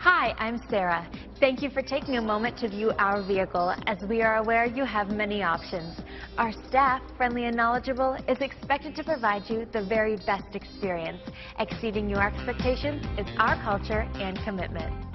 Hi, I'm Sarah. Thank you for taking a moment to view our vehicle, as we are aware you have many options. Our staff, friendly and knowledgeable, is expected to provide you the very best experience. Exceeding your expectations is our culture and commitment.